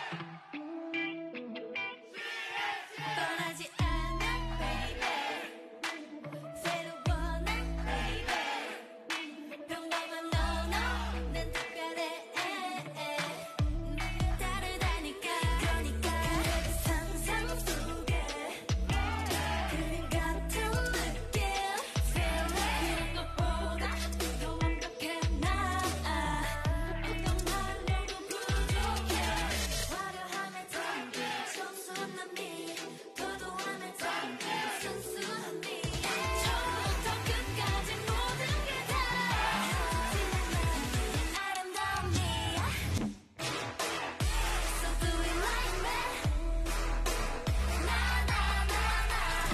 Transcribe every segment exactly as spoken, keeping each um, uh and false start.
떠나지 않아 baby 새로워 난 baby 평범한 너너 난 특별해 늘 다르다니까 그러니까 그래도 상상 속에 그림 같은 느낌 feeling 이런 것보다 더 완벽해 나 어떤 말로도 부족해 화려함에 담긴 청순한 미 도도함에 담긴 순수한 미 처음부터 끝까지 모든 게 다 진한 아름다운 미야 So do it like me 나나나나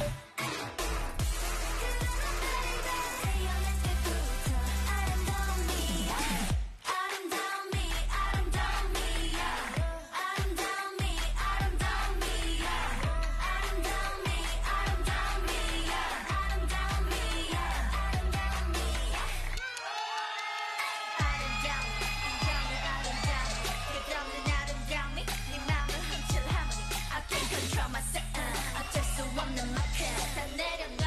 그러나 baby 태어날 때부터 아름다운 미야 아름다운 미 아름다운 미야 아름다운 미 아름다운 미야 아름다운 미 아름다운 미야 아름다운 미야 아름다운 미야 아름다운 인정을 아름다운 끝없는 아름다움이 네 맘을 훔칠 harmony I can't control myself 어쩔 수 없는 만큼 다 내려놓